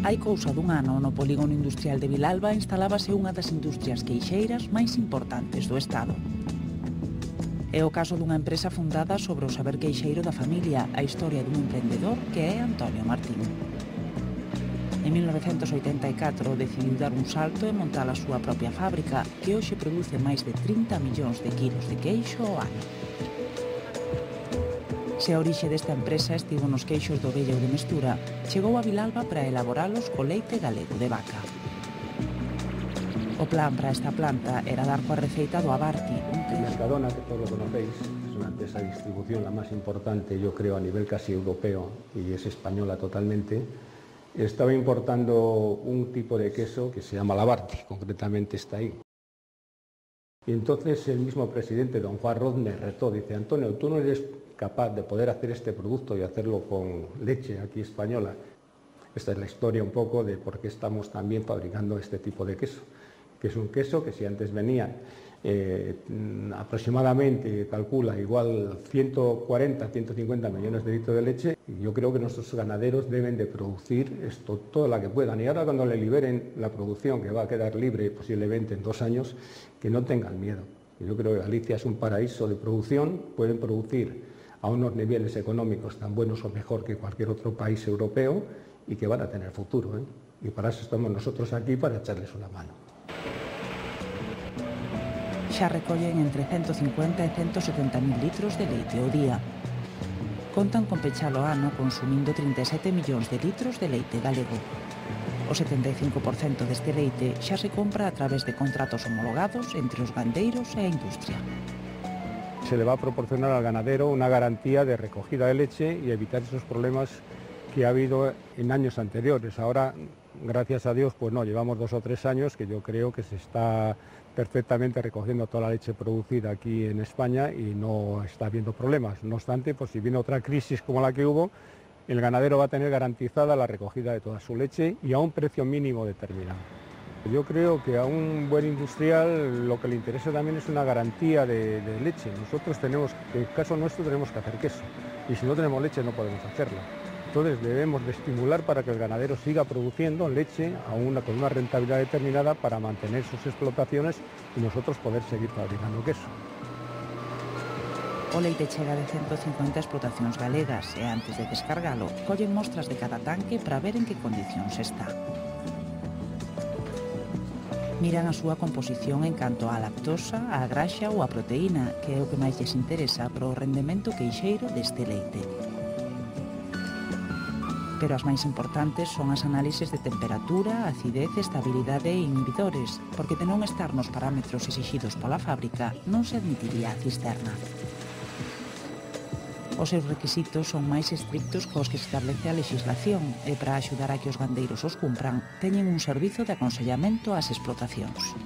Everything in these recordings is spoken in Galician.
Hai cousa dun ano, no polígono industrial de Vilalba instalábase unha das industrias queixeiras máis importantes do Estado. É o caso dunha empresa fundada sobre o saber queixeiro da familia, a historia dun emprendedor que é Antonio Martín. En 1984 decidiu dar un salto e montar a súa propia fábrica, que hoxe produce máis de 30 millóns de quilos de queixo ao ano. Se a orixe desta empresa estivo nos queixos do Vello de Mestura, chegou a Vilalba para elaboralos co leite galego de vaca. O plan para esta planta era dar coa receita do Abarti, un queixo. Mercadona, que todos lo conocéis, es una empresa de distribución la más importante, yo creo, a nivel casi europeo, y es española totalmente. Estaba importando un tipo de queso que se llama el Abarti, concretamente está ahí. Y entonces el mismo presidente, don Juan Roz, me retó, dice: Antonio, tú no eres capaz de poder hacer este producto y hacerlo con leche aquí española. Esta es la historia un poco de por qué estamos también fabricando este tipo de queso, que es un queso que si antes venía aproximadamente, calcula, igual 140, 150 millones de litros de leche, y yo creo que nuestros ganaderos deben de producir esto toda la que puedan, y ahora cuando le liberen la producción, que va a quedar libre posiblemente en 2 años, que no tengan miedo. Yo creo que Galicia es un paraíso de producción, pueden producir a unos niveles económicos tan buenos o mejor que cualquier otro país europeo, y que van a tener futuro, ¿eh? Y para eso estamos nosotros aquí, para echarles una mano. Xa recollen entre 150 e 170.000 litros de leite ao día. Contan con pechalo ano consumindo 37 millóns de litros de leite galego. O 75% deste leite xa se compra a través de contratos homologados entre os gandeiros e a industria. Se le va a proporcionar al ganadero una garantía de recogida de leche y evitar esos problemas que ha habido en años anteriores. Ahora, gracias a Dios, pues no, llevamos 2 o 3 años que yo creo que se está perfectamente recogiendo toda la leche producida aquí en España y no está habiendo problemas. No obstante, pues si viene otra crisis como la que hubo, el ganadero va a tener garantizada la recogida de toda su leche y a un precio mínimo determinado. Yo creo que a un buen industrial lo que le interesa también es una garantía de leche. Nosotros tenemos, en el caso nuestro, tenemos que hacer queso, y si no tenemos leche no podemos hacerla. Entonces debemos de estimular para que el ganadero siga produciendo leche con una rentabilidad determinada para mantener sus explotaciones y nosotros poder seguir fabricando queso. O leite chega de 150 explotacións galegas e antes de descargalo, collen mostras de cada tanque para ver en que condicións está. Miran a súa composición en canto á lactosa, á graxa ou á proteína, que é o que máis lles interesa para o rendemento queixeiro deste leite. Pero as máis importantes son as análises de temperatura, acidez, estabilidade e inhibidores, porque de non estar nos parámetros exixidos pola fábrica, non se admitiría a cisterna. Os seus requisitos son máis estrictos cos que establece a legislación e para axudar a que os gandeiros os cumpran, teñen un servizo de aconsellamento ás explotacións.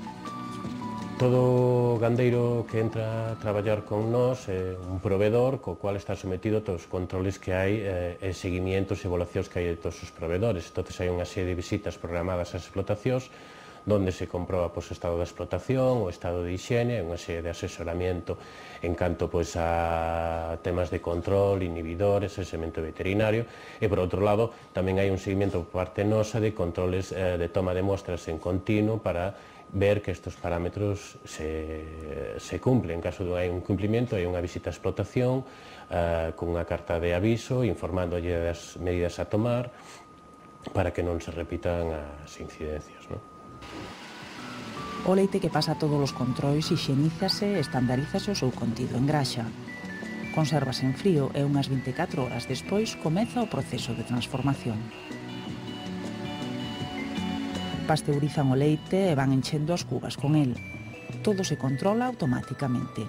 Todo gandeiro que entra a traballar con nós é un proveedor co cual está sometido a todos os controles que hai e seguimientos e evaluacións que hai de todos os proveedores. Entón, hai unha serie de visitas programadas ás explotacións donde se comproba o estado da explotación, o estado de higiene, unha serie de asesoramiento en canto a temas de control, inhibidores, asesoramento veterinario, e por outro lado tamén hai un seguimento por parte nosa de controles de toma de muestras en continuo para ver que estes parámetros se cumplen. En caso de hai un cumplimento, hai unha visita á explotación con unha carta de aviso informándolle das medidas a tomar para que non se repitan as incidencias, non? O leite que pasa todos os controis hixienízase e estandarízase o seu contido en graxa. Consérvase en frío e unhas 24 horas despois comeza o proceso de transformación. Pasteurizan o leite e van enchendo as cubas con el. Todo se controla automáticamente.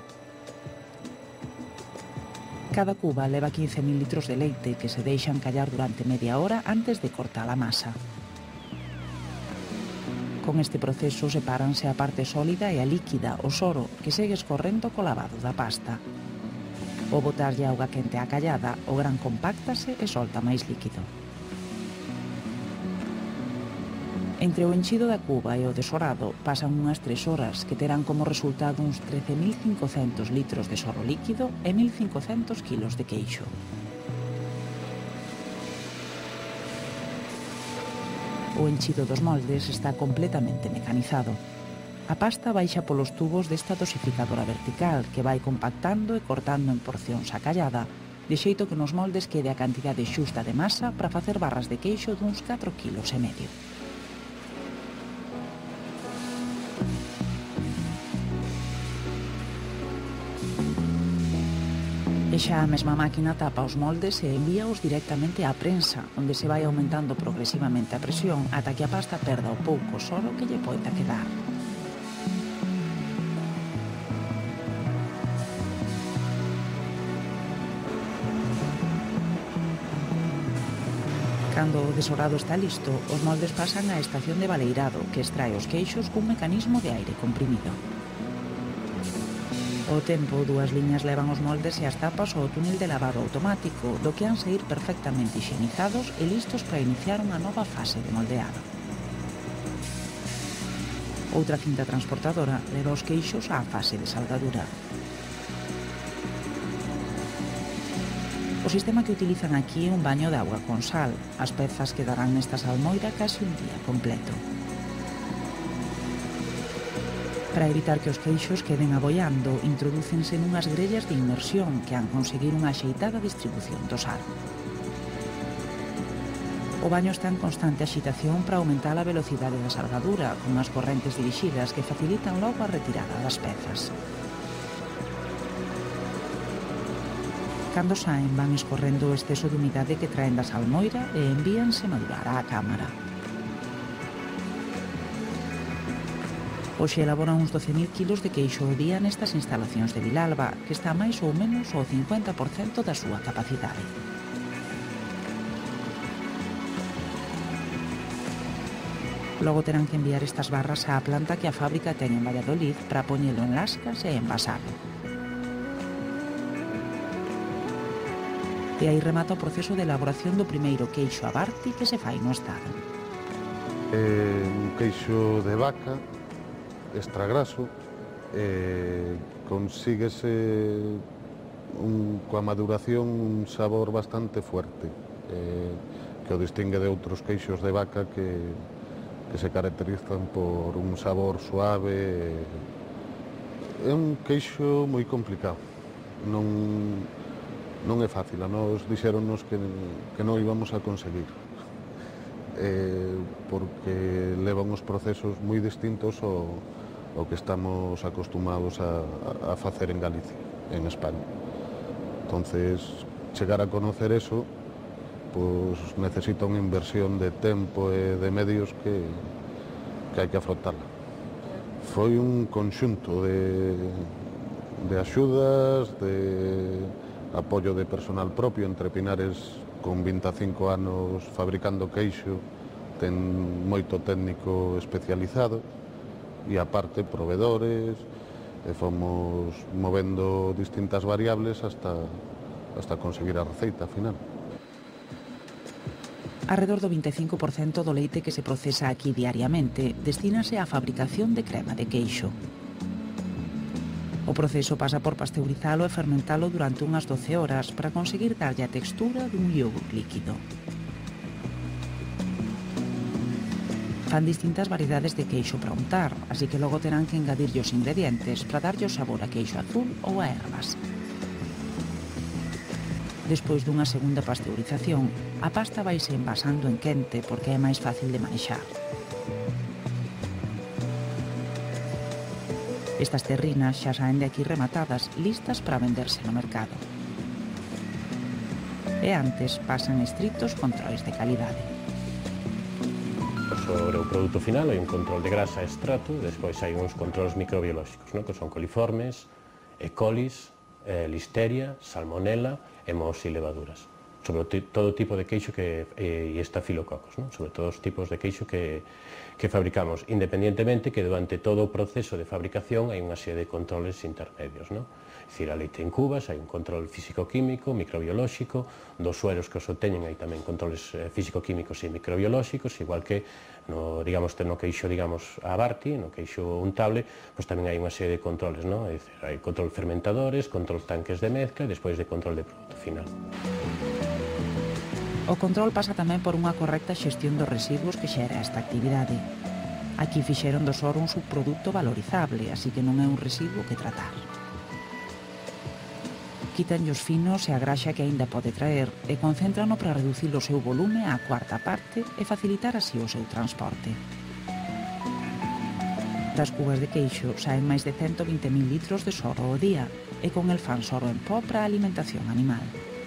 Cada cuba leva 15.000 litros de leite que se deixan callar durante media hora antes de cortar a masa. Con este proceso sepáranse a parte sólida e a líquida, o soro, que segue escorrendo co lavado da pasta. Ao botarlle auga quente á callada, o gran compáctase e solta máis líquido. Entre o enchido da cuba e o desorado pasan unhas 3 horas que terán como resultado uns 13.500 litros de soro líquido e 1.500 kilos de queixo. O enchido dos moldes está completamente mecanizado. A pasta baixa polos tubos desta dosificadora vertical que vai compactando e cortando en porcións a callada, de xeito que nos moldes quede a cantidade xusta de masa para facer barras de queixo duns 4,5 kg. E xa a mesma máquina tapa os moldes e envíaos directamente á prensa, onde se vai aumentando progresivamente a presión ata que a pasta perda o pouco soro que lle poida quedar. Cando o desorado está listo, os moldes pasan á estación de baleirado, que extrae os queixos cun mecanismo de aire comprimido. Ao tempo, 2 liñas levan os moldes e as tapas ao túnel de lavado automático, do que han de ir perfectamente higienizados e listos para iniciar unha nova fase de moldeado. Outra cinta transportadora leva os queixos á fase de salgadura. O sistema que utilizan aquí é un baño de auga con sal. As pezas quedarán nesta salmoira case un día completo. Para evitar que os queixos queden aboiando, introdúcense nunhas grellas de inmersión que han conseguir unha axeitada distribución do sal. O baño está en constante axitación para aumentar a velocidade da salgadura, con as correntes dirixidas que facilitan logo a retirada das pezas. Cando saen, van escorrendo o exceso de humidade que traen da salmoira e envíanse madurar á cámara. Hoxe elaboran uns 12.000 kilos de queixo ao día nestas instalacións de Vilalba, que está máis ou menos ao 50% da súa capacidade. Logo terán que enviar estas barras á planta que a fábrica ten en Valladolid para poñelo en lascas e envasalo. E aí remata o proceso de elaboración do primeiro queixo Abarti que se fai no Estado. Un queixo de vaca extra graso, consíguese coa maduración un sabor bastante fuerte, que o distingue de outros queixos de vaca que se caracterizan por un sabor suave. É un queixo moi complicado, non é fácil, a nos dixéronnos que non íbamos a conseguir, porque levan uns procesos moi distintos ao que estamos acostumados a facer en Galicia, en España. Entonces, chegar a conocer eso, pues necesita unha inversión de tempo e de medios que hai que afrontarla. Foi un conxunto de axudas, de apoio de personal propio. Entre Pinares, con 25 anos fabricando queixo, ten moito técnico especializado, e aparte proveedores, e fomos movendo distintas variables hasta conseguir a receita final. Arredor do 25% do leite que se procesa aquí diariamente destínase á fabricación de crema de queixo. O proceso pasa por pasteurizalo e fermentalo durante unhas 12 horas para conseguir darlle a textura dun iogurt líquido. Fan distintas variedades de queixo para untar, así que logo terán que engadirlle os ingredientes para darlle o sabor a queixo azul ou a ervas. Despois dunha segunda pasteurización, a pasta vaise envasando en quente porque é máis fácil de manexar. Estas terrinas xa saen de aquí rematadas, listas para venderse no mercado. E antes pasan estritos controis de calidade. Sobre o produto final hai un control de grasa e extrato, despois hai uns controls microbiolóxicos, que son coliformes, E. colis, listeria, salmonella e mohos e levaduras. Sobre todo tipo de queixo e estafilococos, sobre todos os tipos de queixo que fabricamos, independientemente que durante todo o proceso de fabricación hai unha serie de controles intermedios. É dicir, a leite en cubas, hai un control físico-químico, microbiolóxico, dos sueros que os obteñen hai tamén controles físico-químicos e microbiolóxicos, igual que no queixo, Abarti, no queixo untable, pois tamén hai unha serie de controles, é dicir, hai control fermentadores, control tanques de mezcla e despois de control de produto final. O control pasa tamén por unha correcta xestión dos residuos que xera esta actividade. Aquí fixeron do soro un subproducto valorizable, así que non é un residuo que tratar. Quitanlle os finos e a graxa que aínda pode traer e concéntrano para reducir o seu volume á cuarta parte e facilitar así o seu transporte. Das cubas de queixo saen máis de 120.000 litros de soro ao día e con el fan soro en pó para a alimentación animal.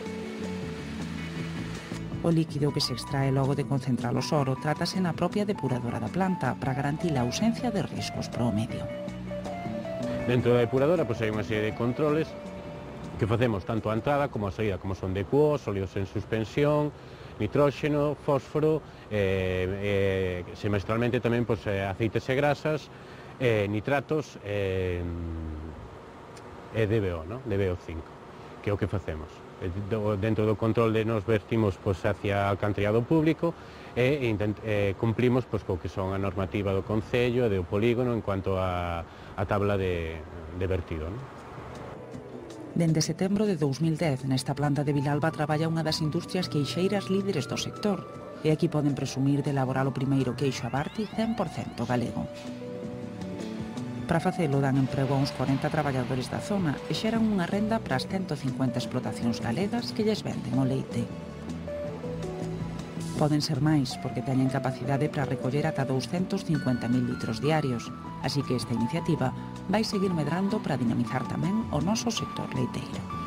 O líquido que se extrae logo de concentrar o soro trátase na propia depuradora da planta para garantir a ausencia de riscos para o medio. Dentro da depuradora hai unha serie de controles que facemos tanto a entrada como a saída, como son de DQO, sólidos en suspensión, nitróxeno, fósforo, semestralmente tamén aceites e grasas, nitratos e DBO, DBO5, que é o que facemos. Dentro do control nos vertimos hacia o alcantarillado público e cumplimos co que son a normativa do Concello e do polígono en cuanto a tabla de vertido. Dende setembro de 2010, nesta planta de Vilalba traballa unha das industrias queixeiras líderes do sector e aquí poden presumir de elaborar o primeiro queixo Abarti 100% galego. Para facelo dan emprego a uns 40 traballadores da zona e xeran unha renda para as 150 explotacións galegas que lles venden o leite. Poden ser máis porque teñen capacidade para recoller ata 250.000 litros diarios, así que esta iniciativa vai seguir medrando para dinamizar tamén o noso sector leiteiro.